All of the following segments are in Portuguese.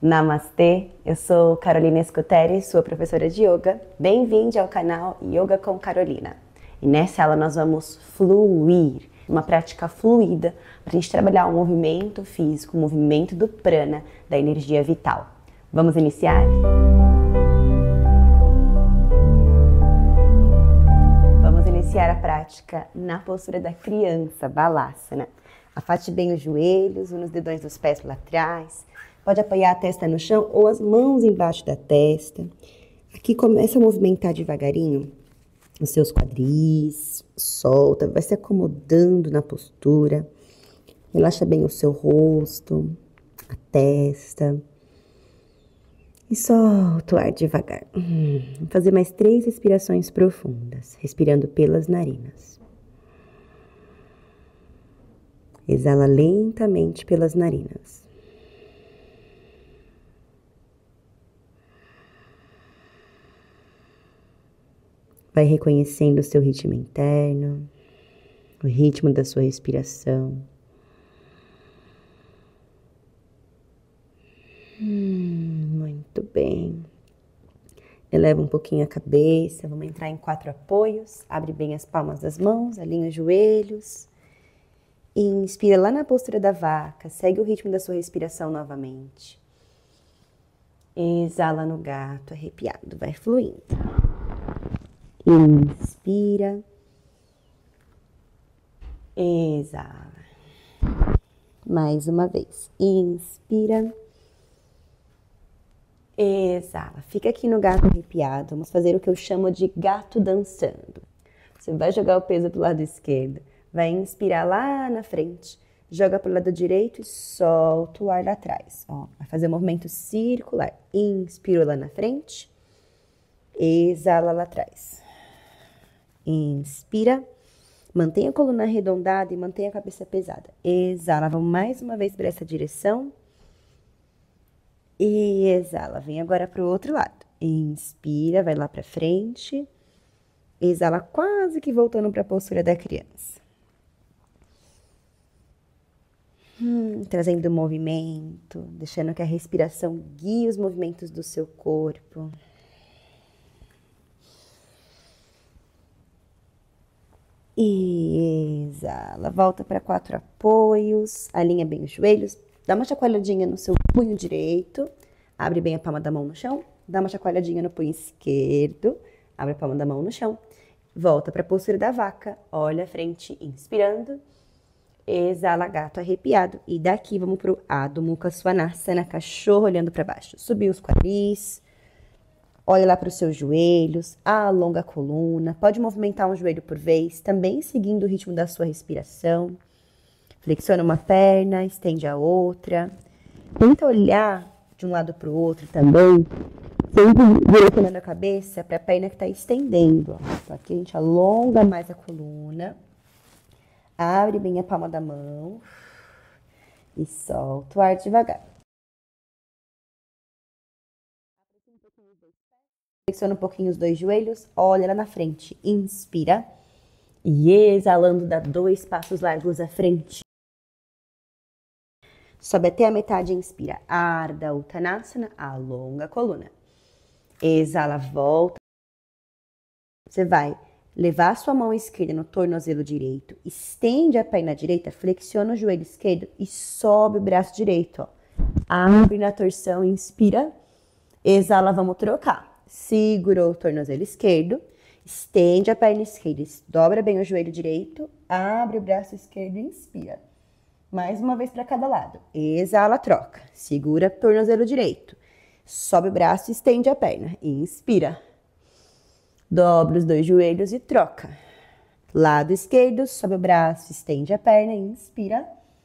Namastê, eu sou Carolina Scuteri, sua professora de Yoga. Bem-vindo ao canal Yoga com Carolina. E nessa aula nós vamos fluir, uma prática fluida, para a gente trabalhar o movimento físico, o movimento do prana, da energia vital. Vamos iniciar? Vamos iniciar a prática na postura da criança, Balasana. Afaste bem os joelhos, une os dedões dos pés para trás. Pode apoiar a testa no chão ou as mãos embaixo da testa. Aqui começa a movimentar devagarinho os seus quadris, solta, vai se acomodando na postura. Relaxa bem o seu rosto, a testa. E solta o ar devagar. Vou fazer mais 3 respirações profundas, respirando pelas narinas. Exala lentamente pelas narinas. Vai reconhecendo o seu ritmo interno, o ritmo da sua respiração. Muito bem. Eleva um pouquinho a cabeça, vamos entrar em 4 apoios. Abre bem as palmas das mãos, alinha os joelhos. Inspira lá na postura da vaca, segue o ritmo da sua respiração novamente. Exala no gato, arrepiado, vai fluindo. Inspira. Exala. Mais uma vez. Inspira. Exala. Fica aqui no gato arrepiado. Vamos fazer o que eu chamo de gato dançando. Você vai jogar o peso para o lado esquerdo. Vai inspirar lá na frente. Joga para o lado direito e solta o ar lá atrás. Ó, vai fazer um movimento circular. Inspira lá na frente. Exala lá atrás. Inspira. Mantenha a coluna arredondada e mantenha a cabeça pesada. Exala. Vamos mais uma vez para essa direção. E exala. Vem agora para o outro lado. Inspira, vai lá para frente. Exala, quase que voltando para a postura da criança. Trazendo movimento, deixando que a respiração guie os movimentos do seu corpo. E exala, volta para 4 apoios, alinha bem os joelhos, dá uma chacoalhadinha no seu punho direito, abre bem a palma da mão no chão, dá uma chacoalhadinha no punho esquerdo, abre a palma da mão no chão, volta para a postura da vaca, olha a frente, inspirando, exala, gato arrepiado, e daqui vamos para o Adho Mukha Svanasana, cachorro olhando para baixo, subir os quadris. Olha lá para os seus joelhos, alonga a coluna, pode movimentar um joelho por vez, também seguindo o ritmo da sua respiração. Flexiona uma perna, estende a outra. Tenta olhar de um lado para o outro também, sempre direcionando a cabeça para a perna que está estendendo. Então aqui a gente alonga mais a coluna, abre bem a palma da mão e solta o ar devagar. Flexiona um pouquinho os 2 joelhos, olha lá na frente, inspira e exalando dá 2 passos largos à frente. Sobe até a metade, inspira, Ardha Uttanasana, alonga a coluna. Exala, volta. Você vai levar a sua mão esquerda no tornozelo direito, estende a perna direita, flexiona o joelho esquerdo e sobe o braço direito. Ó. Abre na torção, inspira, exala, vamos trocar. Segurou o tornozelo esquerdo, estende a perna esquerda, dobra bem o joelho direito, abre o braço esquerdo e inspira. Mais uma vez para cada lado. Exala, troca. Segura o tornozelo direito. Sobe o braço, estende a perna. Inspira. Dobra os 2 joelhos e troca. Lado esquerdo, sobe o braço, estende a perna, inspira.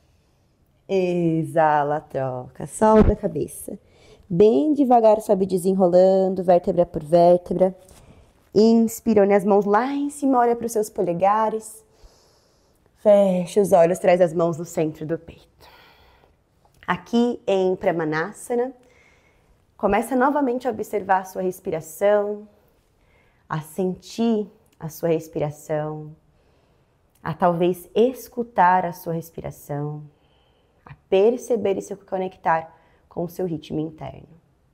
Exala, troca. Solta a cabeça. Bem devagar, sobe desenrolando, vértebra por vértebra. Inspira, une as mãos lá em cima, olha para os seus polegares. Fecha os olhos, traz as mãos no centro do peito. Aqui em Pramanasana, começa novamente a observar a sua respiração, a sentir a sua respiração, a talvez escutar a sua respiração, a perceber e se conectar com o seu ritmo interno.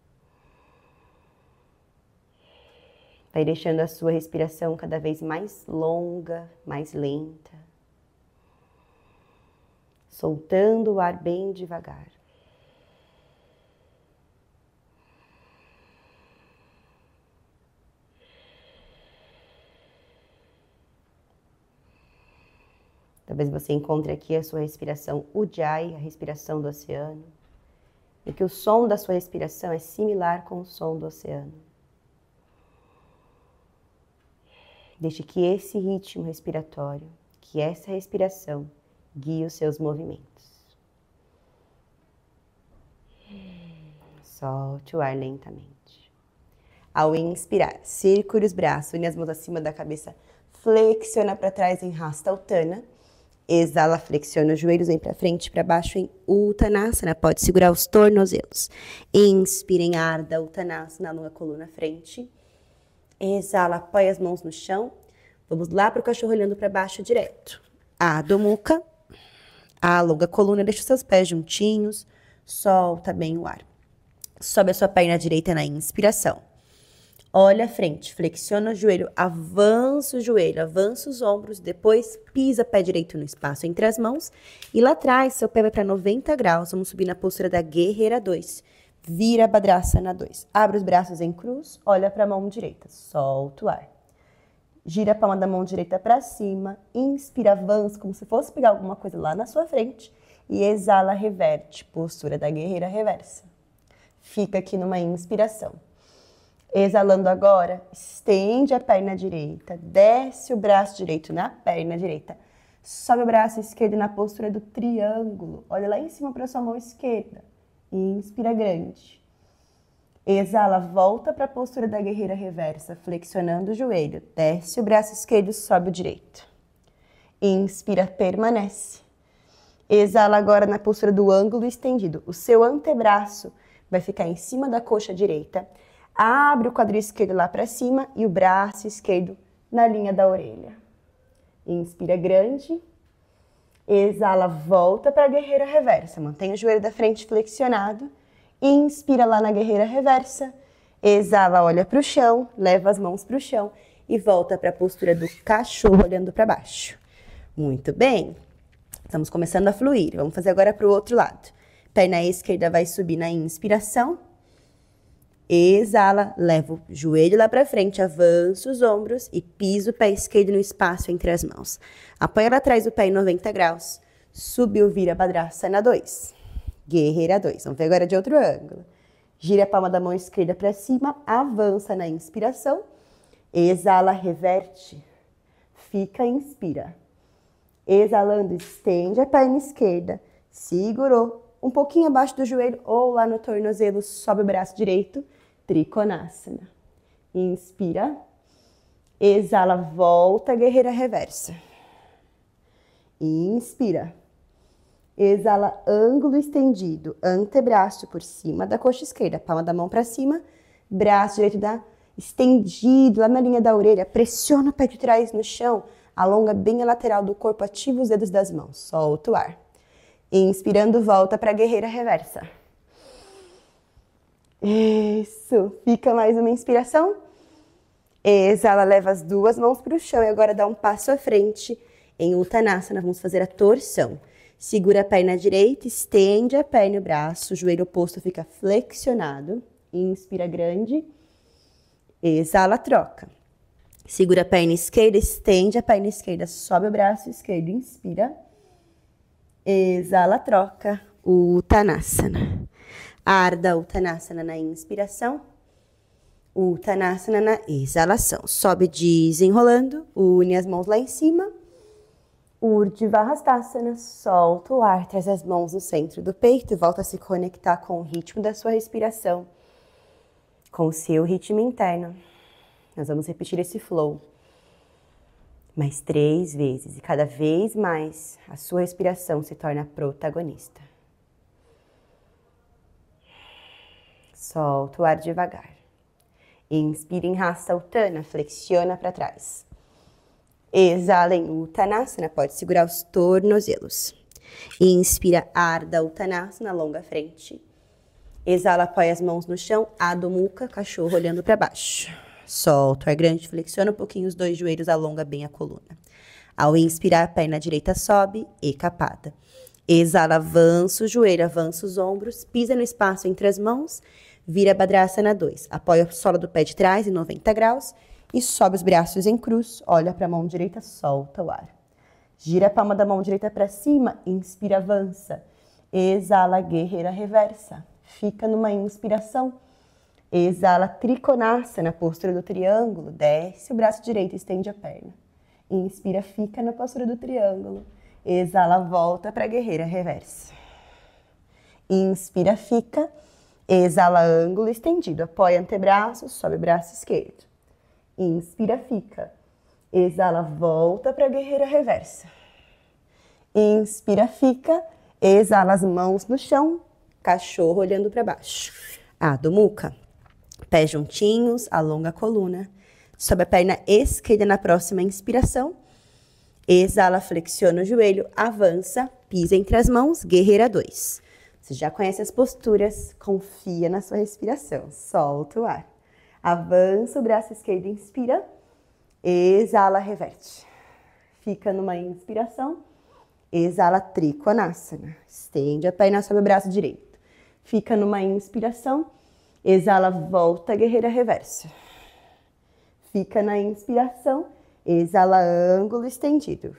Vai deixando a sua respiração cada vez mais longa, mais lenta. Soltando o ar bem devagar. Talvez você encontre aqui a sua respiração Ujjayi, a respiração do oceano, e que o som da sua respiração é similar com o som do oceano. Deixe que esse ritmo respiratório, que essa respiração, guie os seus movimentos. Solte o ar lentamente. Ao inspirar, circule os braços, une as mãos acima da cabeça, flexiona para trás em Hasta Utthana. Exala, flexiona os joelhos, vem para frente e para baixo em Uttanasana. Pode segurar os tornozelos. Inspira em Ardha Uttanasana, alonga a coluna à frente. Exala, apoia as mãos no chão. Vamos lá para o cachorro olhando para baixo direto. Adho Mukha. Alonga a coluna, deixa os seus pés juntinhos. Solta bem o ar. Sobe a sua perna direita na inspiração. Olha à frente, flexiona o joelho, avança o joelho, avança os ombros, depois pisa pé direito no espaço entre as mãos. E lá atrás, seu pé vai para 90 graus, vamos subir na postura da Guerreira 2. Virabhadrasana 2. Abre os braços em cruz, olha para a mão direita, solta o ar. Gira a palma da mão direita para cima, inspira, avança como se fosse pegar alguma coisa lá na sua frente. E exala, reverte, postura da Guerreira Reversa. Fica aqui numa inspiração. Exalando agora, estende a perna direita, desce o braço direito na perna direita, sobe o braço esquerdo na postura do triângulo, olha lá em cima para a sua mão esquerda, inspira grande. Exala, volta para a postura da Guerreira Reversa, flexionando o joelho, desce o braço esquerdo, sobe o direito. Inspira, permanece. Exala agora na postura do ângulo estendido, o seu antebraço vai ficar em cima da coxa direita. Abre o quadril esquerdo lá para cima e o braço esquerdo na linha da orelha. Inspira grande. Exala, volta para a Guerreira Reversa. Mantém o joelho da frente flexionado. Inspira lá na Guerreira Reversa. Exala, olha para o chão, leva as mãos para o chão e volta para a postura do cachorro olhando para baixo. Muito bem. Estamos começando a fluir. Vamos fazer agora para o outro lado. Perna esquerda vai subir na inspiração. Exala, leva o joelho lá para frente, avança os ombros e pisa o pé esquerdo no espaço entre as mãos. Apoia lá atrás o pé em 90 graus. Subiu, Virabhadrasana 2. Guerreira 2. Vamos ver agora de outro ângulo. Gira a palma da mão esquerda para cima, avança na inspiração. Exala, reverte. Fica, inspira. Exalando, estende a perna esquerda. Segurou. Um pouquinho abaixo do joelho ou lá no tornozelo, sobe o braço direito. Trikonasana. Inspira. Exala, volta, Guerreira Reversa. Inspira. Exala, ângulo estendido, antebraço por cima da coxa esquerda, palma da mão para cima, braço direito estendido lá na linha da orelha, pressiona o pé de trás no chão, alonga bem a lateral do corpo, ativa os dedos das mãos, solta o ar. Inspirando, volta para a Guerreira Reversa. Isso, fica mais uma inspiração. Exala, leva as duas mãos para o chão e agora dá um passo à frente. Em Uttanasana, vamos fazer a torção. Segura a perna direita, estende a perna e o braço, o joelho oposto fica flexionado. Inspira grande. Exala, troca. Segura a perna esquerda, estende a perna esquerda, sobe o braço esquerdo, inspira. Exala, troca. Uttanasana. Ardha Uttanasana na inspiração. Uttanasana na exalação. Sobe desenrolando, une as mãos lá em cima. Urdhva-hastasana, solta o ar, traz as mãos no centro do peito e volta a se conectar com o ritmo da sua respiração, com o seu ritmo interno. Nós vamos repetir esse flow mais 3 vezes e cada vez mais a sua respiração se torna protagonista. Solta o ar devagar. Inspira em Hasta Utthana, flexiona para trás. Exala em Uttanasana, pode segurar os tornozelos. Inspira Ardha Uttanasana, alonga a frente. Exala, apoia as mãos no chão, Adho Mukha, cachorro olhando para baixo. Solta o ar grande, flexiona um pouquinho os dois joelhos, alonga bem a coluna. Ao inspirar, a perna direita sobe e capada. Exala, avança o joelho, avança os ombros, pisa no espaço entre as mãos, vira Bhadrasana 2. Apoia a sola do pé de trás em 90 graus e sobe os braços em cruz, olha para a mão direita, solta o ar. Gira a palma da mão direita para cima, inspira, avança. Exala, guerreira reversa. Fica numa inspiração. Exala, Trikonasana, postura do triângulo. Desce o braço direito, estende a perna. Inspira, fica na postura do triângulo. Exala, volta para a guerreira reversa. Inspira, fica. Exala, ângulo estendido. Apoia antebraço, sobe o braço esquerdo. Inspira, fica. Exala, volta para a guerreira reversa. Inspira, fica. Exala, as mãos no chão. Cachorro olhando para baixo. Adho Mukha. Pés juntinhos, alonga a coluna. Sobe a perna esquerda na próxima inspiração. Exala, flexiona o joelho, avança, pisa entre as mãos, guerreira 2. Você já conhece as posturas, confia na sua respiração. Solta o ar. Avança o braço esquerdo, inspira. Exala, reverte. Fica numa inspiração. Exala, Trikonasana. Estende a perna, sobe o braço direito. Fica numa inspiração. Exala, volta, guerreira reversa. Fica na inspiração. Exala, ângulo estendido.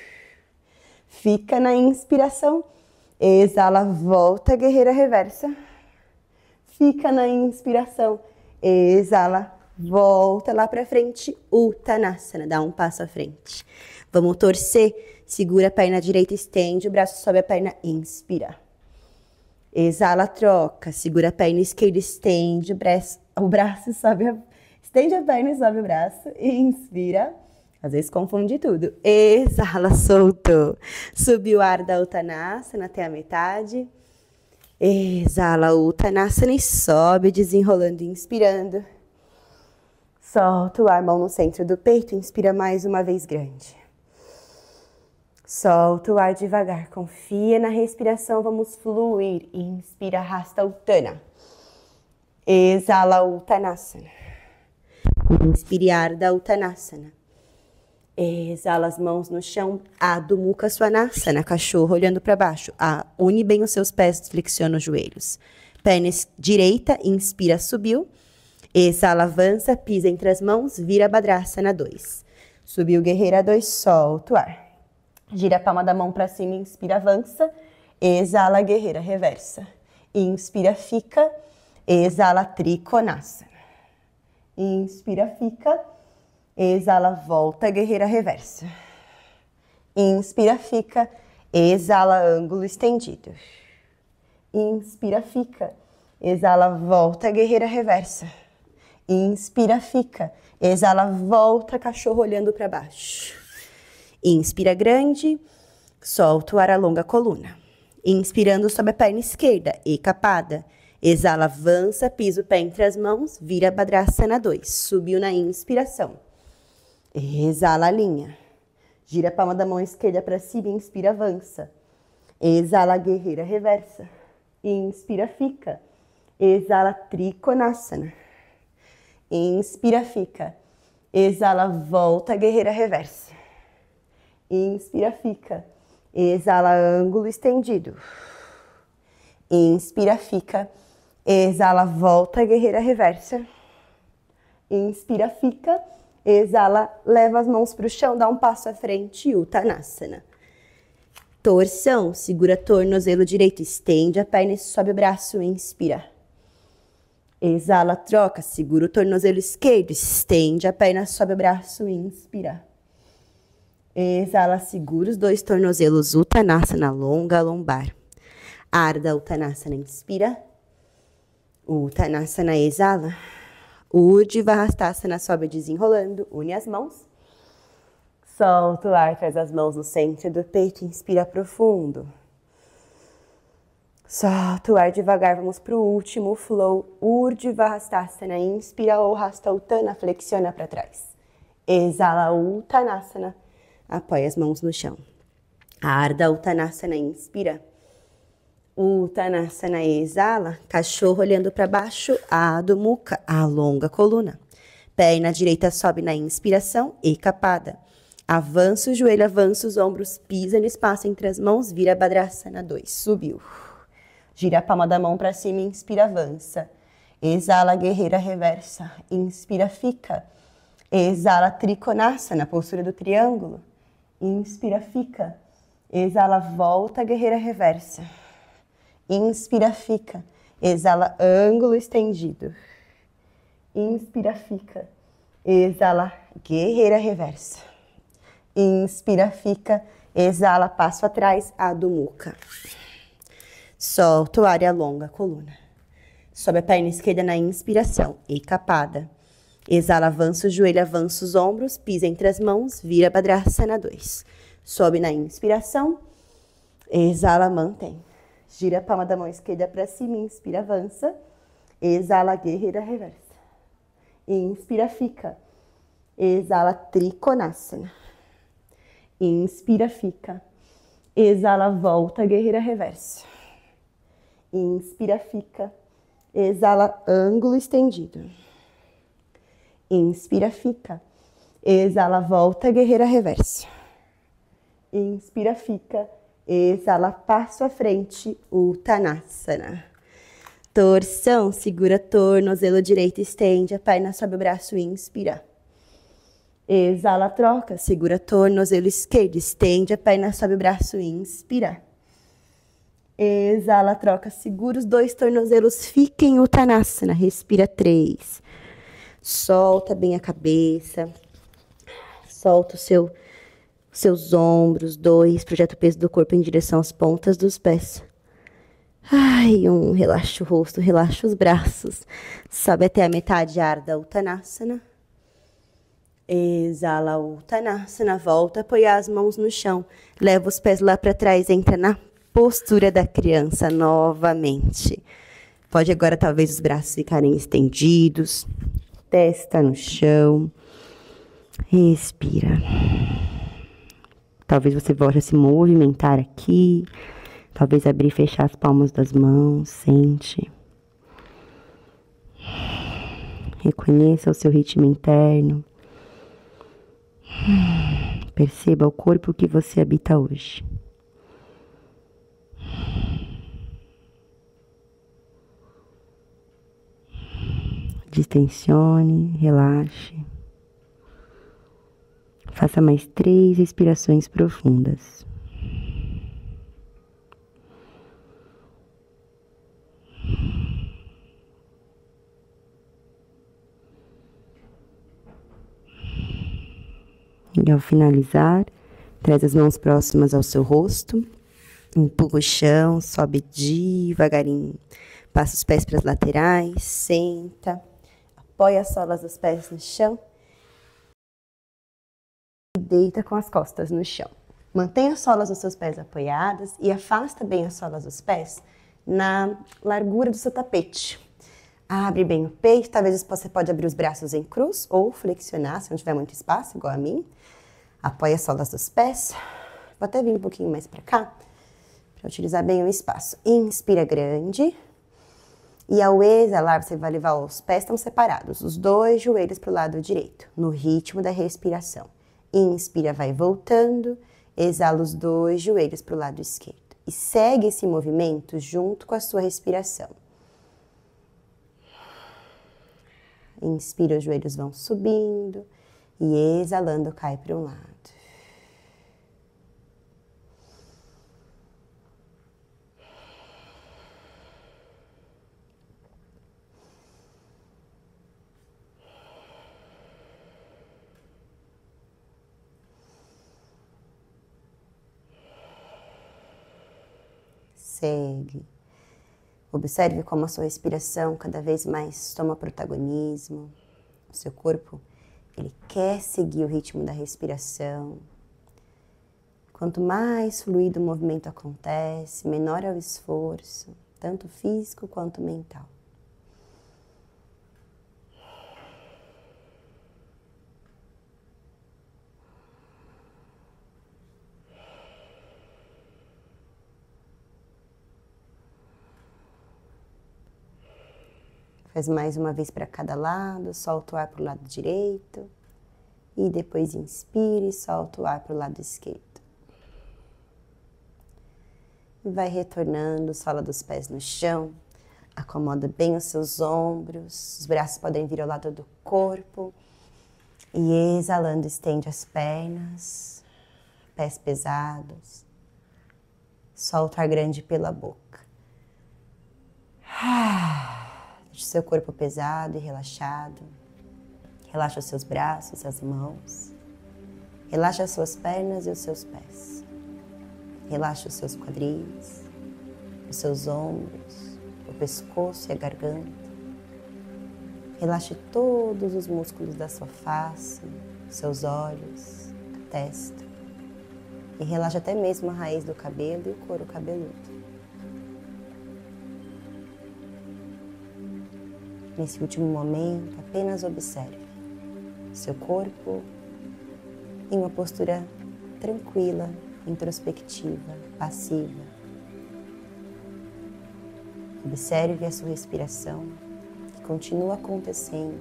Fica na inspiração. Exala, volta, guerreira reversa. Fica na inspiração. Exala, volta lá pra frente. Uttanasana, dá um passo à frente. Vamos torcer. Segura a perna direita, estende o braço, sobe a perna, inspira. Exala, troca. Segura a perna esquerda, estende o braço, sobe estende a perna e sobe o braço. Inspira. Às vezes confunde tudo. Exala, soltou. Subiu o ar da Uttanasana até a metade. Exala, Uttanasana e sobe, desenrolando, inspirando. Solta o ar, mão no centro do peito. Inspira mais uma vez grande. Solta o ar devagar. Confia na respiração. Vamos fluir. Inspira, arrasta Uttana. Exala, Uttanasana. Inspire ar da Uttanasana. Exala as mãos no chão, Adho Mukha Svanasana, cachorro olhando para baixo. Une bem os seus pés, flexiona os joelhos. Perna direita, inspira, subiu. Exala, avança, pisa entre as mãos, vira Bhadrasana 2. Subiu, guerreira 2, solta o ar. Gira a palma da mão para cima, inspira, avança. Exala, guerreira reversa. Inspira, fica. Exala, Trikonasana. Inspira, fica. Exala, volta, guerreira reversa. Inspira, fica. Exala, ângulo estendido. Inspira, fica. Exala, volta, guerreira reversa. Inspira, fica. Exala, volta, cachorro olhando para baixo. Inspira grande. Solta o ar, alonga a coluna. Inspirando, sobe a perna esquerda e capada. Exala, avança, pisa o pé entre as mãos, vira Bhadrasana 2. Subiu na inspiração. Exala, linha. Gira a palma da mão esquerda para cima, inspira, avança. Exala, guerreira reversa. Inspira, fica. Exala, Trikonasana. Inspira, fica. Exala, volta, guerreira reversa. Inspira, fica. Exala, ângulo estendido. Inspira, fica. Exala, volta, guerreira reversa. Inspira, fica. Exala, leva as mãos para o chão, dá um passo à frente, Uttanasana. Torção, segura tornozelo direito, estende a perna e sobe o braço, inspira. Exala, troca, segura o tornozelo esquerdo, estende a perna, sobe o braço, inspira. Exala, segura os dois tornozelos, Uttanasana, alonga a lombar. Ardha Uttanasana, inspira. Uttanasana, exala. Urdhva Hastasana, sobe desenrolando, une as mãos. Solta o ar, traz as mãos no centro do peito, inspira profundo. Solta o ar devagar, vamos para o último flow. Urdhva Hastasana, inspira ou Hasta Uttana, flexiona para trás. Exala, Uttanasana, apoia as mãos no chão. Ardha Uttanasana, inspira. Uttanasana, exala, cachorro olhando para baixo, Adho Mukha, alonga a coluna. Perna direita sobe na inspiração, Ekapada. Avança o joelho, avança os ombros, pisa no espaço entre as mãos, vira Bhadrasana 2, subiu. Gira a palma da mão para cima, inspira, avança. Exala, guerreira reversa, inspira, fica. Exala, Trikonasana, postura do triângulo. Inspira, fica. Exala, volta, guerreira reversa. Inspira, fica. Exala, ângulo estendido. Inspira, fica. Exala, guerreira reversa. Inspira, fica. Exala, passo atrás, Adho Mukha. Solta o ar e alonga a coluna. Sobe a perna esquerda na inspiração, Ekapada. Exala, avança o joelho, avança os ombros, pisa entre as mãos, vira Bhadrasana 2. Sobe na inspiração, exala, mantém. Gira a palma da mão esquerda para cima, inspira, avança. Exala, guerreira reversa. Inspira, fica. Exala, Trikonasana. Inspira, fica. Exala, volta, guerreira reversa. Inspira, fica. Exala, ângulo estendido. Inspira, fica. Exala, volta, guerreira reversa. Inspira, fica. Exala, passo à frente, Uttanasana. Torção, segura tornozelo direito, estende a perna, sobe o braço, inspira. Exala, troca, segura tornozelo esquerdo, estende a perna, sobe o braço, inspira. Exala, troca, segura os dois tornozelos, fica em Uttanasana, respira 3. Solta bem a cabeça, solta seus ombros, 2, projeta o peso do corpo em direção às pontas dos pés. Ai, relaxa o rosto, relaxa os braços, sobe até a metade, arda Uttanasana. Exala Uttanasana, volta a apoiar as mãos no chão, leva os pés lá para trás, entra na postura da criança novamente. Pode agora talvez os braços ficarem estendidos, testa no chão, respira. Talvez você volte a se movimentar aqui, talvez abrir e fechar as palmas das mãos, sente. Reconheça o seu ritmo interno. Perceba o corpo que você habita hoje. Distensione, relaxe. Faça mais 3 respirações profundas. E ao finalizar, traz as mãos próximas ao seu rosto, empurra o chão, sobe devagarinho, passa os pés para as laterais, senta, apoia as solas dos pés no chão e deita com as costas no chão. Mantenha as solas dos seus pés apoiadas e afasta bem as solas dos pés na largura do seu tapete. Abre bem o peito, talvez você pode abrir os braços em cruz ou flexionar se não tiver muito espaço, igual a mim. Apoia as solas dos pés. Vou até vir um pouquinho mais para cá, para utilizar bem o espaço. Inspira grande. E ao exalar, você vai levar os pés estão separados, os 2 joelhos para o lado direito, no ritmo da respiração. Inspira, vai voltando. Exala os 2 joelhos para o lado esquerdo. E segue esse movimento junto com a sua respiração. Inspira, os joelhos vão subindo e exalando cai para um lado. Segue. Observe como a sua respiração cada vez mais toma protagonismo. O seu corpo, ele quer seguir o ritmo da respiração. Quanto mais fluido o movimento acontece, menor é o esforço, tanto físico quanto mental. Faz mais uma vez para cada lado, solta o ar para o lado direito. E depois inspire e solta o ar para o lado esquerdo. E vai retornando, sola dos pés no chão. Acomoda bem os seus ombros. Os braços podem vir ao lado do corpo. E exalando, estende as pernas. Pés pesados. Solta o ar grande pela boca. Deixe seu corpo pesado e relaxado. Relaxa os seus braços, as mãos. Relaxa as suas pernas e os seus pés. Relaxa os seus quadris, os seus ombros, o pescoço e a garganta. Relaxe todos os músculos da sua face, seus olhos, a testa. E relaxa até mesmo a raiz do cabelo e o couro cabeludo. Nesse último momento, apenas observe seu corpo em uma postura tranquila, introspectiva, passiva. Observe a sua respiração, que continua acontecendo.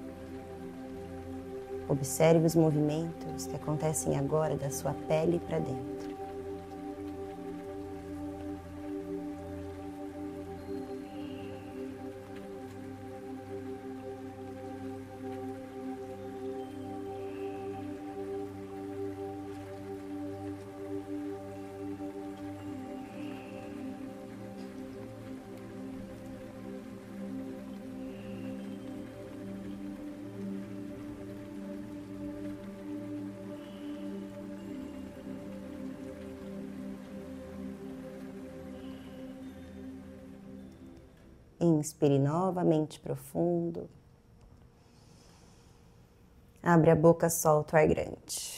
Observe os movimentos que acontecem agora da sua pele para dentro. Inspire novamente profundo. Abre a boca, solta o ar grande.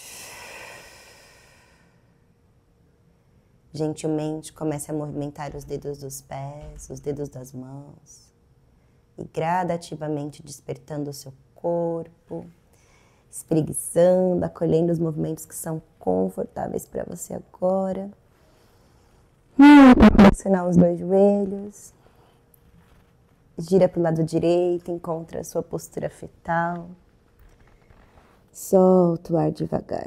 Gentilmente comece a movimentar os dedos dos pés, os dedos das mãos. E gradativamente despertando o seu corpo. Espreguiçando, acolhendo os movimentos que são confortáveis para você agora. Pressionar os dois joelhos. Gira para o lado direito, encontra a sua postura fetal. Solta o ar devagar.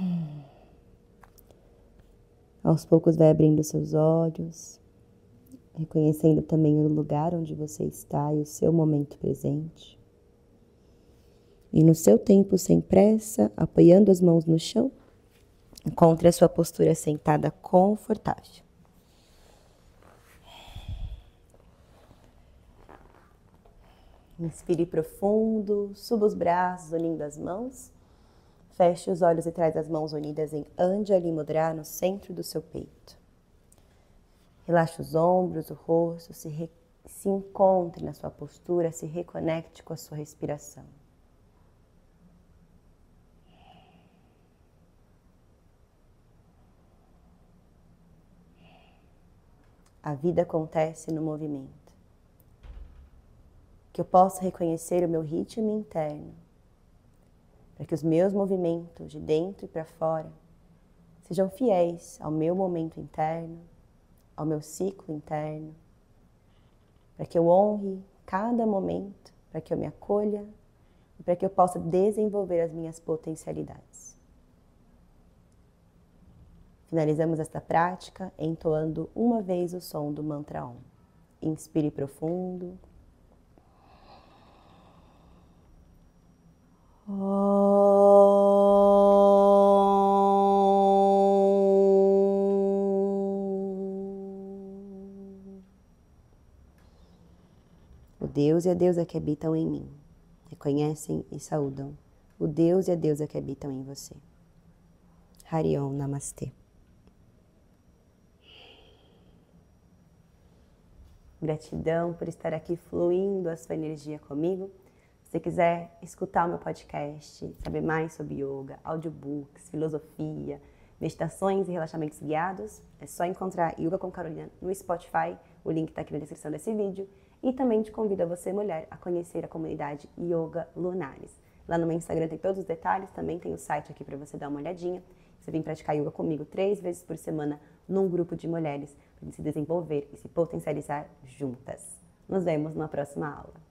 Aos poucos vai abrindo seus olhos, reconhecendo também o lugar onde você está e o seu momento presente. E no seu tempo, sem pressa, apoiando as mãos no chão, encontre a sua postura sentada confortável. Inspire profundo, suba os braços, unindo as mãos. Feche os olhos e traz as mãos unidas em Anjali Mudra no centro do seu peito. Relaxe os ombros, o rosto, se encontre na sua postura, se reconecte com a sua respiração. A vida acontece no movimento. Que eu possa reconhecer o meu ritmo interno, para que os meus movimentos de dentro e para fora sejam fiéis ao meu momento interno, ao meu ciclo interno, para que eu honre cada momento, para que eu me acolha e para que eu possa desenvolver as minhas potencialidades. Finalizamos esta prática entoando uma vez o som do mantra Om. Inspire profundo. O Deus e a deusa que habitam em mim reconhecem e saúdam o Deus e a deusa que habitam em você. Hari Om Namastê. Gratidão por estar aqui fluindo a sua energia comigo. Se você quiser escutar o meu podcast, saber mais sobre yoga, audiobooks, filosofia, meditações e relaxamentos guiados, é só encontrar Yoga com Carolina no Spotify, o link está aqui na descrição desse vídeo. E também te convido a você, mulher, a conhecer a comunidade Yoga Lunares. Lá no meu Instagram tem todos os detalhes, também tem o site aqui para você dar uma olhadinha. Você vem praticar yoga comigo 3 vezes por semana num grupo de mulheres para se desenvolver e se potencializar juntas. Nos vemos na próxima aula.